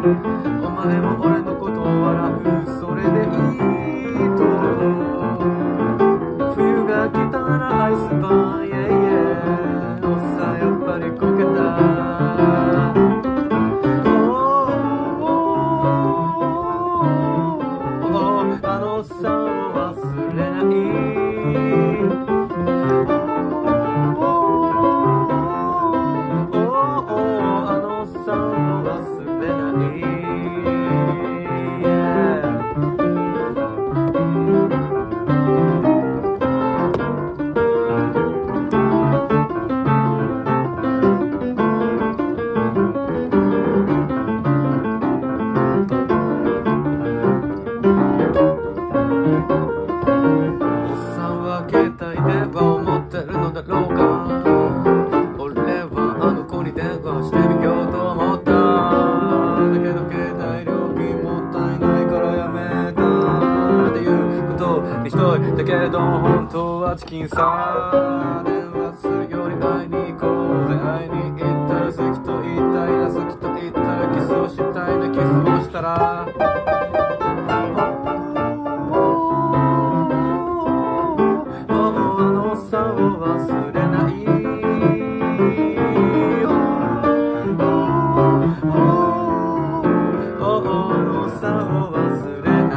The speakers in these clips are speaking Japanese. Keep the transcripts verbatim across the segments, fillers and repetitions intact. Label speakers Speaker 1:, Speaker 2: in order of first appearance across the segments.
Speaker 1: お前も俺のことを笑う、それでいいと思う。冬が来たらアイスバー、イェイイェイ。おっさんやっぱりこけた。あのおっさんを忘れない。だけど本当はチキンさ、電話するより会いに行こうぜ。会いに行ったら好きと言いたいな、好きと言ったらキスをしたいな、キスをしたらあのおっさんを忘れない。あのおっさんを忘れない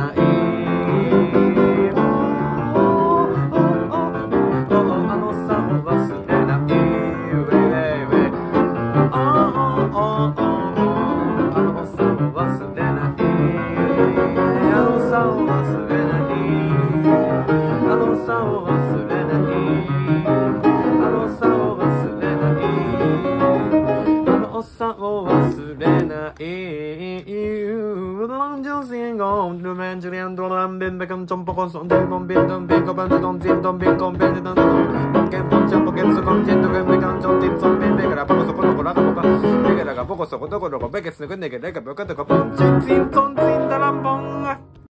Speaker 1: 。Trong bọc con sống thêm con biên đơn biên có ban con tin con biên con biên đơn con kem con trong con kem số con tin con biên con trong tin son biên biên cái bọc số con con con con cái cái bọc số con con con bọc cái sự cái này cái đấy cái bọc cái cái con tin tin con tin ta làm bông